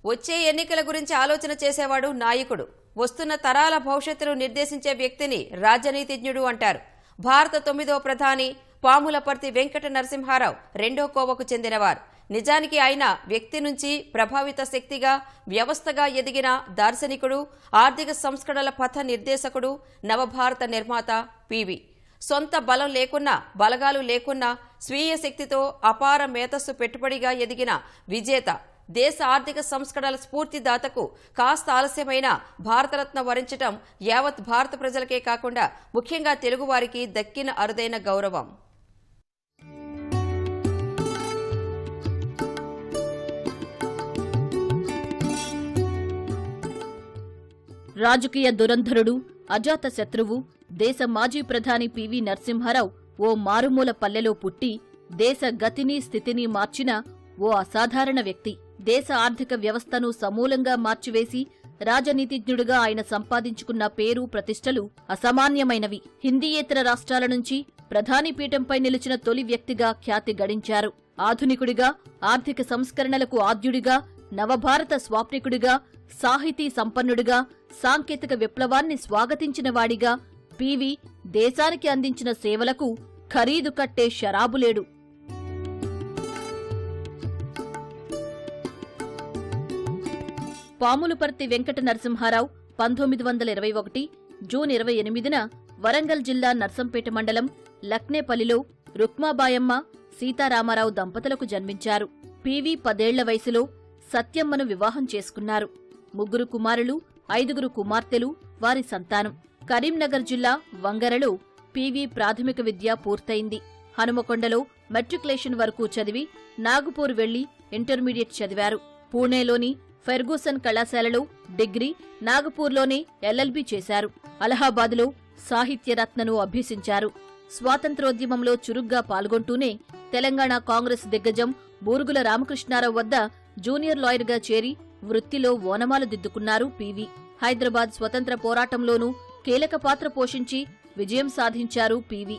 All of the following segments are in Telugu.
వచ్చే ఎన్నికల గురించి ఆలోచన చేసేవాడు నాయకుడు. వస్తున్న తరాల భవిష్యత్తును నిర్దేశించే వ్యక్తిని రాజనీతిజ్ఞుడు అంటారు. భారత 9వ ప్రధాని పాములపర్తి వెంకట నరసింహారావు 2వ కోవకు చెందినవారు. నిజానికి ఆయన వ్యక్తి నుంచి ప్రభావిత శక్తిగా, వ్యవస్థగా ఎదిగిన దార్శనికుడు, ఆర్థిక సంస్కరణల పథ నిర్దేశకుడు, నవభారత నిర్మాత పివి. సొంత బలం లేకున్నా, బలగాలు లేకున్నా స్వీయ శక్తితో అపార మేధస్సు పెట్టుబడిగా ఎదిగిన విజేత, దేశ ఆర్థిక సంస్కరణల స్ఫూర్తిదాతకు కాస్త ఆలస్యమైన భారతరత్న వరించటం యావత్ భారత ప్రజలకే కాకుండా ముఖ్యంగా తెలుగువారికి దక్కిన అరుదైన గౌరవం. రాజకీయ దురంధరుడు, అజాత శత్రువు, దేశ మాజీ ప్రధాని పివి నరసింహారావు ఓ మారుమూల పల్లెలో పుట్టి దేశ గతిని స్థితిని మార్చిన ఓ అసాధారణ వ్యక్తి. దేశ ఆర్థిక వ్యవస్థను సమూలంగా మార్చివేసి రాజనీతిజ్ఞుడిగా ఆయన సంపాదించుకున్న పేరు, ప్రతిష్టలు అసామాన్యమైనవి. హిందీయేతర రాష్ట్రాల నుంచి ప్రధాని పీఠంపై నిలిచిన తొలి వ్యక్తిగా ఖ్యాతి గడించారు. ఆధునికుడిగా, ఆర్థిక సంస్కరణలకు ఆద్యుడిగా, నవభారత స్వాప్నికుడిగా, సాహితీ సంపన్నుడిగా, సాంకేతిక విప్లవాన్ని స్వాగతించిన వాడిగా పివి దేశానికి అందించిన సేవలకు ఖరీదు కట్టే షరాబులేడు. పాములపర్తి వెంకట నరసింహారావు 1921 జూన్ 28న వరంగల్ జిల్లా నర్సంపేట మండలం లక్నేపల్లిలో రుక్మాబాయమ్మ, సీతారామారావు దంపతులకు జన్మించారు. పివి 10 ఏళ్ల వయసులో సత్యమ్మను వివాహం చేసుకున్నారు. 3 కుమారులు, 5 కుమార్తెలు వారి సంతానం. కరీంనగర్ జిల్లా వంగరలో పివి ప్రాథమిక విద్య పూర్తయింది. హనుమకొండలో మెట్రికులేషన్ వరకు చదివి నాగపూర్ వెళ్లి ఇంటర్మీడియట్ చదివారు. పూణేలోని ఫెర్గూసన్ కళాశాలలో డిగ్రీ, నాగపూర్లోనే ఎల్ఎల్బీ చేశారు. అలహాబాద్లో సాహిత్యరత్నను అభ్యసించారు. స్వాతంత్రోద్యమంలో చురుగ్గా పాల్గొంటూనే తెలంగాణ కాంగ్రెస్ దిగ్గజం బూరుగుల రామకృష్ణారావు వద్ద జూనియర్ లాయర్గా చేరి వృత్తిలో ఓనమాలు దిద్దుకున్నారు పివి. హైదరాబాద్ స్వతంత్ర పోరాటంలోనూ కీలక పాత్ర పోషించి విజయం సాధించారు పివి.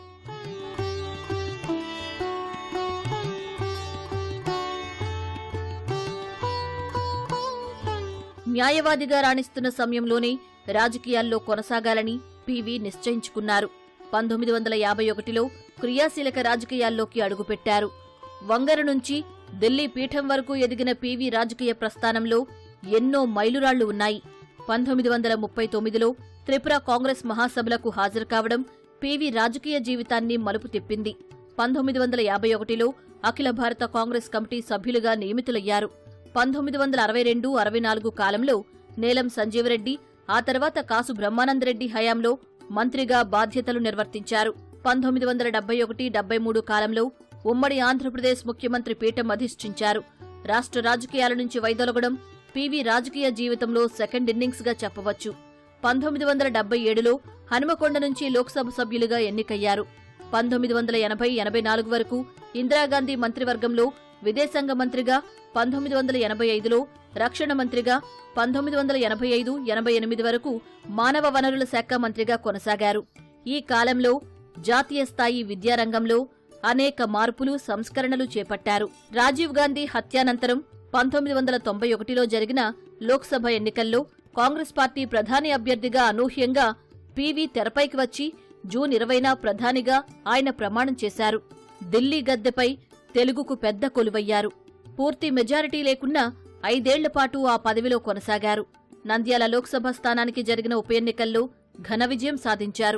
న్యాయవాదిగా రాణిస్తున్న సమయంలోనే రాజకీయాల్లో కొనసాగాలని పివి నిశ్చయించుకున్నారు. 1951లో క్రియాశీలక రాజకీయాల్లోకి అడుగుపెట్టారు. వంగర నుంచి ఢిల్లీ పీఠం వరకు ఎదిగిన పివి రాజకీయ ప్రస్థానంలో ఎన్నో మైలురాళ్లు ఉన్నాయి. 1939లో త్రిపుర కాంగ్రెస్ మహాసభలకు హాజరు కావడం పివి రాజకీయ జీవితాన్ని మలుపు తిప్పింది. 1951లో అఖిల భారత కాంగ్రెస్ కమిటీ సభ్యులుగా నియమితులయ్యారు. 1962-64 కాలంలో నేలం సంజీవరెడ్డి, ఆ తర్వాత కాసు బ్రహ్మానందరెడ్డి హయాంలో మంత్రిగా బాధ్యతలు నిర్వర్తించారు. 1971-73 కాలంలో ఉమ్మడి ఆంధ్రప్రదేశ్ ముఖ్యమంత్రి పీఠం అధిష్ఠించారు. రాష్ట్ర రాజకీయాల నుంచి వైదొలగడం పివి రాజకీయ జీవితంలో సెకండ్ ఇన్నింగ్స్ గా చెప్పవచ్చు. 1977లో హనుమకొండ నుంచి లోక్సభ సభ్యులుగా ఎన్నికయ్యారు. 1980-84 వరకు ఇందిరాగాంధీ మంత్రివర్గంలో విదేశాంగ మంత్రిగా, 1985లో రక్షణ మంత్రిగా, 1985-88 వరకు మానవ వనరుల శాఖ మంత్రిగా కొనసాగారు. ఈ కాలంలో జాతీయ స్థాయి విద్యారంగంలో అనేక మార్పులు, సంస్కరణలు చేపట్టారు. రాజీవ్ గాంధీ హత్యానంతరం 1991లో జరిగిన లోక్సభ ఎన్నికల్లో కాంగ్రెస్ పార్టీ ప్రధాని అభ్యర్థిగా అనూహ్యంగా పివి తెరపైకి వచ్చి జూన్ 20న ప్రధానిగా ఆయన ప్రమాణం చేశారు. ఢిల్లీ గద్దెపై తెలుగుకు పెద్ద కొలువయ్యారు. పూర్తి మెజారిటీ లేకున్నా 5 ఏళ్ల పాటు ఆ పదవిలో కొనసాగారు. నంద్యాల లోక్సభ స్థానానికి జరిగిన ఉప ఎన్నికల్లో ఘన విజయం సాధించారు.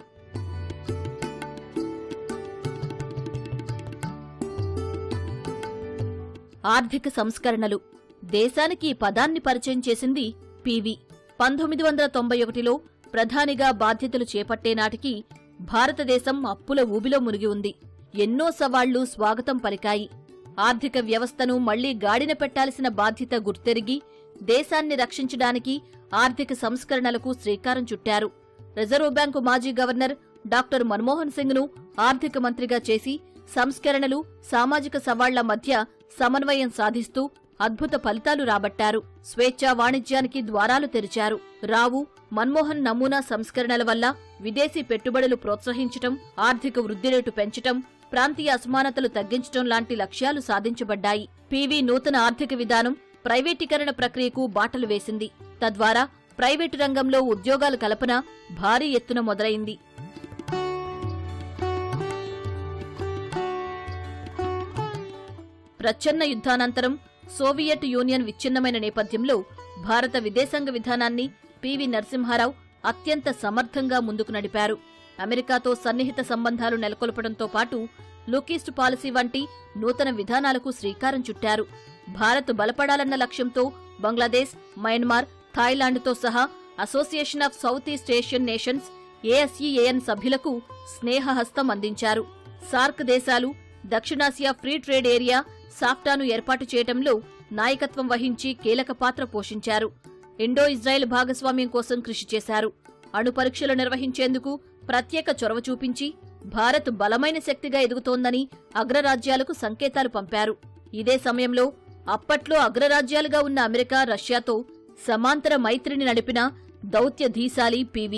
ఆర్థిక సంస్కరణలు దేశానికి ఈ పదాన్ని పరిచయం చేసింది పివి. 1991లో ప్రధానిగా బాధ్యతలు చేపట్టే నాటికి భారతదేశం అప్పుల ఊబిలో మునిగి ఉంది. ఎన్నో సవాళ్లు స్వాగతం పలికాయి. ఆర్థిక వ్యవస్థను మళ్లీ గాడిన పెట్టాల్సిన బాధ్యత గుర్తెరిగి దేశాన్ని రక్షించడానికి ఆర్థిక సంస్కరణలకు శ్రీకారం చుట్టారు. రిజర్వ్ బ్యాంకు మాజీ గవర్నర్ డాక్టర్ మన్మోహన్ సింగ్ ను ఆర్థిక మంత్రిగా చేసి సంస్కరణలు, సామాజిక సవాళ్ల మధ్య సమన్వయం సాధిస్తూ అద్భుత ఫలితాలు రాబట్టారు. స్వేచ్ఛా వాణిజ్యానికి ద్వారాలు తెరిచారు. రావు, మన్మోహన్ నమూనా సంస్కరణల వల్ల విదేశీ పెట్టుబడులు ప్రోత్సహించటం, ఆర్థిక వృద్ధి రేటు పెంచటం, ప్రాంతీయ అసమానతలు తగ్గించటం లాంటి లక్ష్యాలు సాధించబడ్డాయి. పివి నూతన ఆర్థిక విధానం ప్రైవేటీకరణ ప్రక్రియకు బాటలు వేసింది. తద్వారా ప్రైవేటు రంగంలో ఉద్యోగాల కల్పన భారీ ఎత్తున మొదలైంది. ప్రచ్ఛన్న యుద్ధానంతరం సోవియట్ యూనియన్ విచ్ఛిన్నమైన నేపథ్యంలో భారత విదేశాంగ విధానాన్ని పివి నరసింహారావు అత్యంత సమర్థంగా ముందుకు నడిపారు. అమెరికాతో సన్నిహిత సంబంధాలు నెలకొల్పడంతో పాటు లుకీస్ట్ పాలసీ వంటి నూతన విధానాలకు శ్రీకారం చుట్టారు. భారత్ బలపడాలన్న లక్ష్యంతో బంగ్లాదేశ్, మయన్మార్, థాయిలాండ్తో సహా Association of South East Asian Nations ASEAN సభ్యులకు స్నేహహస్తం అందించారు. సార్క్ దేశాలు, దక్షిణాసియా ఫ్రీ ట్రేడ్ ఏరియా సాఫ్టాను ఏర్పాటు చేయడంలో నాయకత్వం వహించి కీలక పాత్ర పోషించారు. ఇండో ఇజ్రాయెల్ భాగస్వామ్యం కోసం కృషి చేశారు. అణు పరీక్షలు నిర్వహించేందుకు ప్రత్యేక చొరవ చూపించి భారత్ బలమైన శక్తిగా ఎదుగుతోందని అగ్రరాజ్యాలకు సంకేతాలు పంపారు. ఇదే సమయంలో అప్పట్లో అగ్రరాజ్యాలుగా ఉన్న అమెరికా, రష్యాతో సమాంతర మైత్రిని నడిపిన దౌత్య ధీశాలి పివి.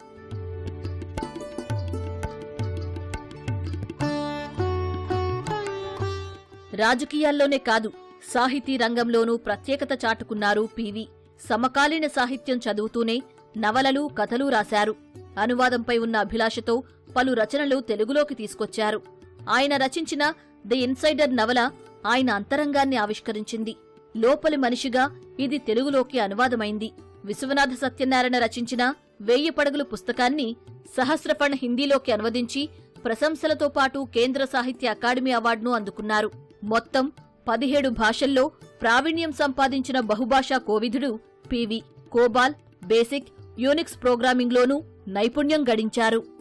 రాజకీయాల్లోనే కాదు, సాహితీ రంగంలోనూ ప్రత్యేకత చాటుకున్నారు పివి. సమకాలీన సాహిత్యం చదువుతూనే నవలలు, కథలు రాశారు. అనువాదంపై ఉన్న అభిలాషతో పలు రచనలు తెలుగులోకి తీసుకొచ్చారు. ఆయన రచించిన ది ఇన్సైడర్ నవల ఆయన అంతరంగాన్ని ఆవిష్కరించింది. లోపలి మనిషిగా ఇది తెలుగులోకి అనువాదమైంది. విశ్వనాథ సత్యనారాయణ రచించిన 1000 పడగలు పుస్తకాన్ని సహస్రఫణ్ హిందీలోకి అనువదించి ప్రశంసలతో పాటు కేంద్ర సాహిత్య అకాడమీ అవార్డును అందుకున్నారు. మొత్తం 17 భాషల్లో ప్రావీణ్యం సంపాదించిన బహుభాషా కోవిదుడు పివి. కోబాల్, బేసిక్, యూనిక్స్ ప్రోగ్రామింగ్లోనూ నైపుణ్యం గడించారు.